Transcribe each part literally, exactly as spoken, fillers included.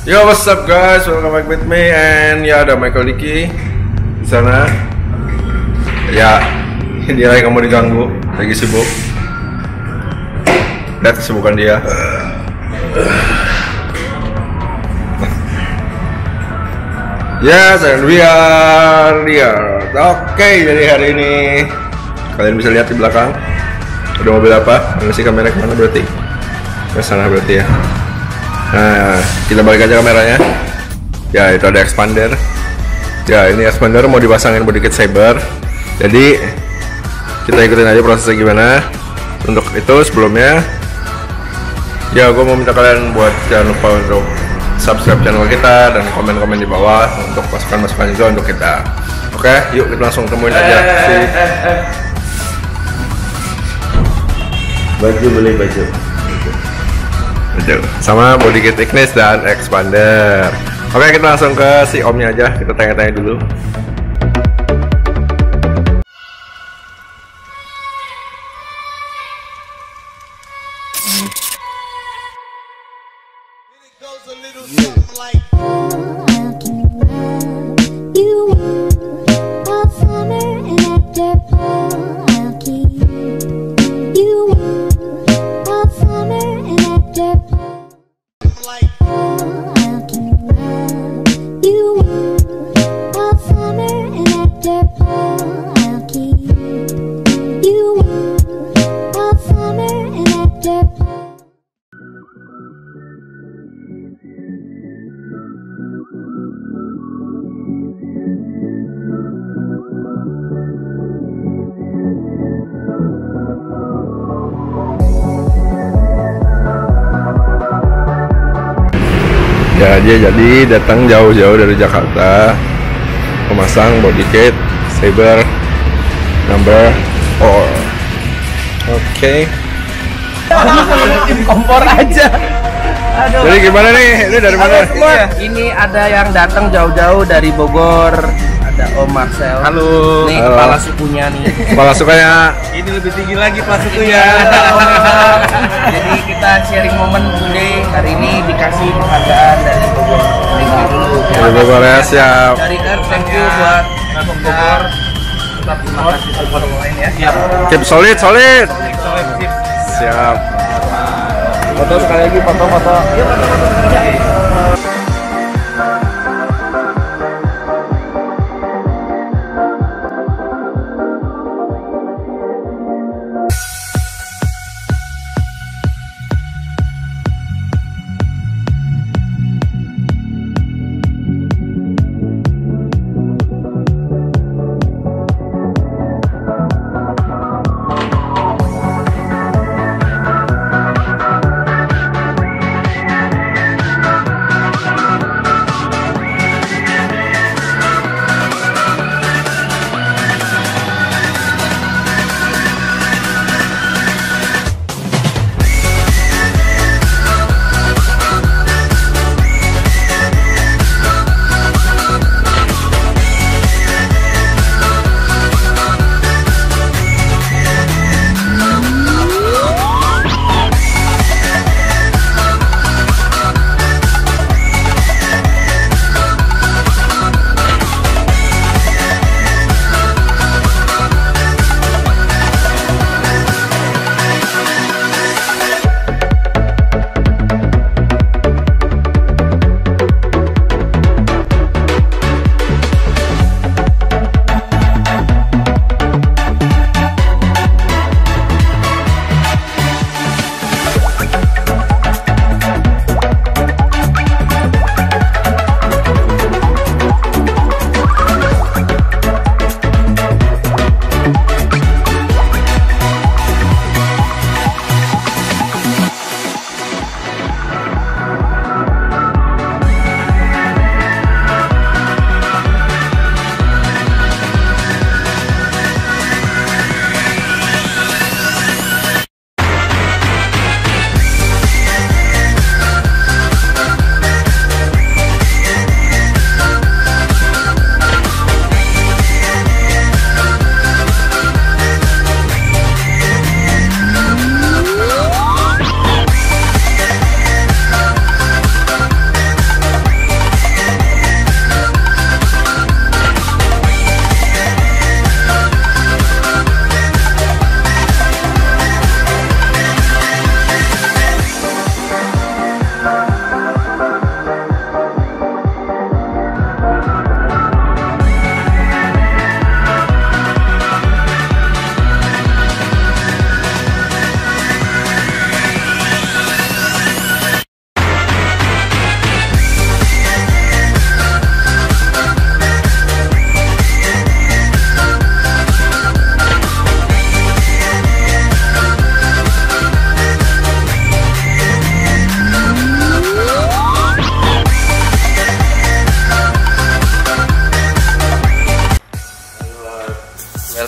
Yo, what's up guys? Welcome back with me and ya ada Michael Diki di sana. Ya, dia lagi kamu diganggu, lagi sibuk. Lihat kesibukan dia. Yes, and we are here. Oke, jadi hari ini kalian bisa lihat di belakang ada mobil apa? Mana sih kamera kemana berarti? Ke sana berarti ya. Nah, kita balik aja kameranya. Ya, itu ada expander. Ya, ini expander mau dipasangin body kit Saber. Jadi kita ikutin aja prosesnya gimana. Untuk itu sebelumnya, ya gue mau minta kalian buat jangan lupa untuk subscribe channel kita dan komen-komen di bawah untuk masukan-masukan juga untuk kita. Oke, yuk kita langsung temuin aja si baju beli baju. sama body kit Ignis dan expander. Oke, kita langsung ke si omnya aja, kita tanya-tanya dulu. Ya, dia jadi datang jauh-jauh dari Jakarta memasang body kit Saber number four. Oke. Tim kompor aja. Aduh. Jadi gimana nih? Ini dari mana? Iya. Ini ada yang datang jauh-jauh dari Bogor. Ada Om Marcel. Halo. Nih Halo. kepala sukunya nih. Kepala sukanya. Ini lebih tinggi lagi kepala sukunya. Jadi kita sharing momen today. Hari ini dikasih penghargaan dari Bogor. Thank you dulu. Dari Bogor ya, siap. Dari Earth, thank you buat Bogor. Bogor. Tetap terima kasih support lain ya. Siap. Keep solid, solid. Solid, sip. Siap. Foto sekali lagi, foto-foto.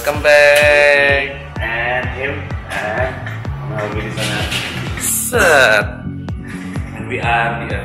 welcome back. And him, and lagi di sana. Set. And we are the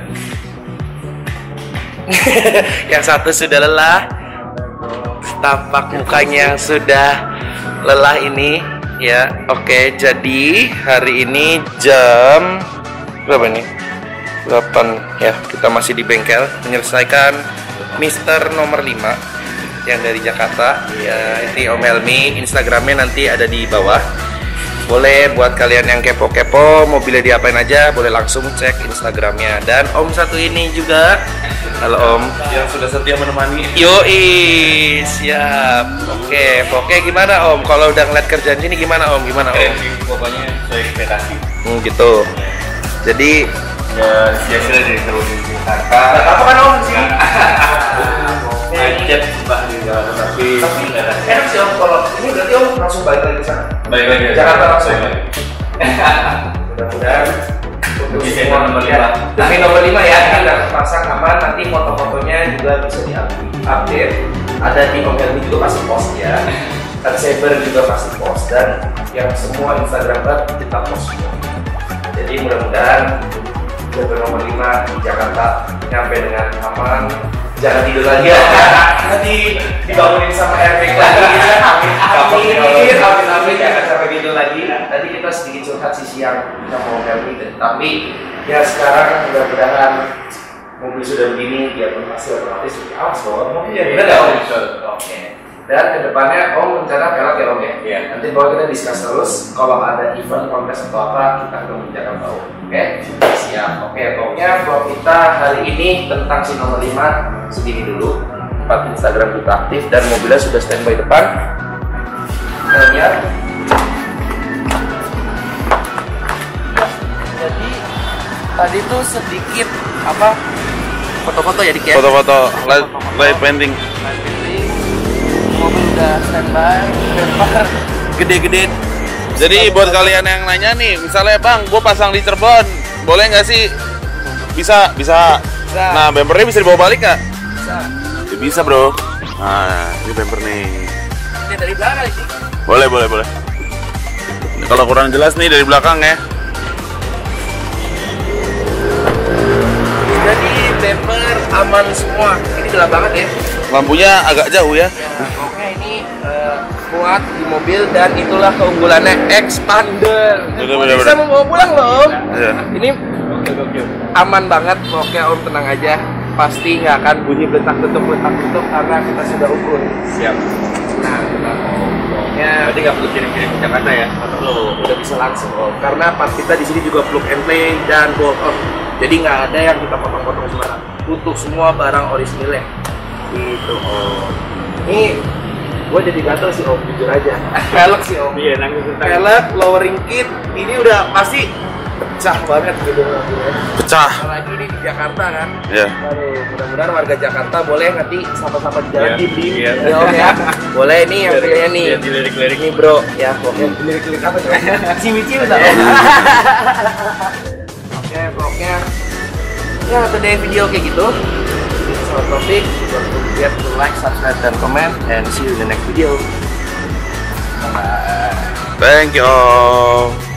Yang satu sudah lelah. Tampak mukanya yang sudah lelah ini. Ya, oke. Jadi hari ini jam berapa nih? delapan ya. Kita masih di bengkel menyelesaikan Mister nomor lima yang dari Jakarta. Ya, ini Om Helmi. Instagramnya nanti ada di bawah. Boleh buat kalian yang kepo-kepo mobilnya diapain aja, boleh langsung cek Instagramnya. Dan Om satu ini juga, halo Om, yang sudah setia menemani. yoi, siap. Oke, oke gimana Om? Kalau udah ngeliat kerjaan sini gimana Om? Gimana Om? Pokoknya sesuai ekspektasi. Hmm, gitu. Jadi Ya sia-sia dari terus di Jakarta. apa kan Om sih? Macet mbak di Jakarta, tapi Tapi enak sih Om, kalau ini berarti Om langsung balik lagi ke sana. baik lagi. Jakarta langsung. Baik lagi. Mudah-mudahan untuk Bisa semua nomor ya. lima. Tapi nomor lima ya, kita pasang aman. Nanti foto-fotonya juga bisa diupdate. Ada di Om Helmi juga pasti post ya. Dan Saber juga pasti post, dan yang semua Instagram kita post semua. Jadi mudah-mudahan Saber nomor lima di Jakarta nyampe dengan aman. Jangan tidur lagi ya. Nanti dibangunin sama Erik lagi. Amin, amin, amin, amin. Jangan sampai gitu lagi. Tadi kita sedikit curhat sisi yang kita mau Helmi, tapi ya sekarang mudah-mudahan mobil sudah begini, dia pun pasti otomatis lebih awas bahwa mobil ya benar nggak Om? Oke. Dan kedepannya Om rencana pelak ya Om ya? Iya. Nanti bahwa kita discuss terus. Kalau ada event kontes atau apa, kita akan membicarakan tahu. Oke? Siap. Oke, pokoknya vlog kita hari ini tentang si nomor lima segini dulu. Empat Instagram kita aktif dan mobilnya sudah standby depan. Kita lihat. Jadi tadi tuh sedikit apa foto-foto ya Dik ya? Foto-foto live, live painting. Mobil udah standby, bumper gede-gede. Jadi buat kalian yang nanya nih, misalnya Bang, gue pasang di Cirebon, boleh nggak sih? Bisa, bisa. Bisa. Nah, bumpernya bisa dibawa balik nggak? Bisa. Ya, bisa bro. Nah, ini bumper nih. Ini dari belakang sih. Boleh, boleh, boleh. Ini kalau kurang jelas nih dari belakang ya. Jadi bumper aman semua. Ini gelap banget ya. Lampunya agak jauh ya. Ya, oke ini eh, kuat di mobil dan itulah keunggulannya expander. Bener, Handphone bener, bisa bener. membawa pulang loh Om. Iya. Ini aman banget. Oke Om tenang aja. Pasti nggak akan bunyi beletak-beletuk beletak-beletuk karena kita sudah ukur. Siap. Nah, kita pokoknya Berarti nggak perlu kirim-kirim ke Jakarta ya? perlu udah bisa langsung Om. Karena part kita di sini juga plug and play dan bolt on. Jadi nggak ada yang kita potong-potong sembarang. Utuh semua barang orisinilnya. Gitu Om. Ini gue jadi gatel sih Om, jujur aja. Pelek sih Om. Iya, nangis tentang. Pelek, lowering kit, ini udah pasti pecah banget gitu mobilnya. Pecah. Apalagi ini di Jakarta kan. Ya. Aduh, mudah-mudahan warga Jakarta boleh nanti sama-sama di jalan Iya, diem-diem iya. ya Om ya. Boleh nih yang punya nih. Iya, dilirik-lirik. Ini bro, ya pokoknya lirik-lirik apa coba? Ciwi-ciwi udah Om. Oke, pokoknya ya today video kayak gitu. Soal topik, don't forget to like, subscribe, dan comment, and see you in the next video. Bye. Thank you all.